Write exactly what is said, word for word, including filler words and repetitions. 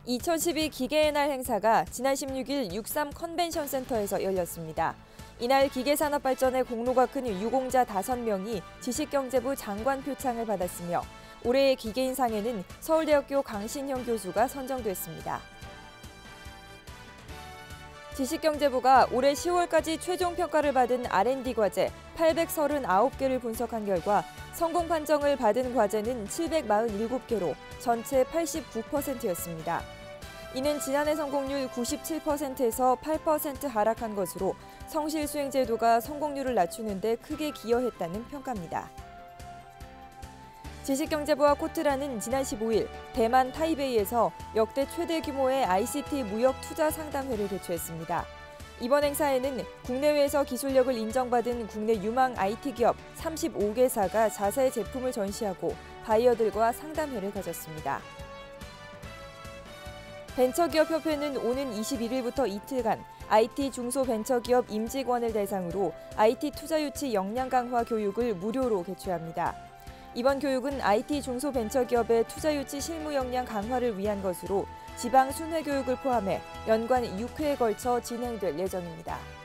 이천십이 기계의 날 행사가 지난 십육 일 육삼 컨벤션 센터에서 열렸습니다. 이날 기계산업 발전에 공로가 큰 유공자 다섯 명이 지식경제부 장관 표창을 받았으며 올해의 기계인상에는 서울대학교 강신형 교수가 선정됐습니다. 지식경제부가 올해 시월까지 최종 평가를 받은 알 앤 디 과제 팔백삼십구 개를 분석한 결과 성공 판정을 받은 과제는 칠백사십칠 개로 전체 팔십구 퍼센트였습니다. 이는 지난해 성공률 구십칠 퍼센트에서 팔 퍼센트 하락한 것으로 성실 수행 제도가 성공률을 낮추는 데 크게 기여했다는 평가입니다. 지식경제부와 코트라는 지난 십오 일 대만 타이베이에서 역대 최대 규모의 아이 씨 티 무역 투자 상담회를 개최했습니다. 이번 행사에는 국내외에서 기술력을 인정받은 국내 유망 아이 티 기업 삼십오 개사가 자사의 제품을 전시하고 바이어들과 상담회를 가졌습니다. 벤처기업협회는 오는 이십일 일부터 이틀간 아이 티 중소벤처기업 임직원을 대상으로 아이 티 투자 유치 역량 강화 교육을 무료로 개최합니다. 이번 교육은 아이 티 중소벤처기업의 투자 유치 실무 역량 강화를 위한 것으로 지방 순회 교육을 포함해 연간 육 회에 걸쳐 진행될 예정입니다.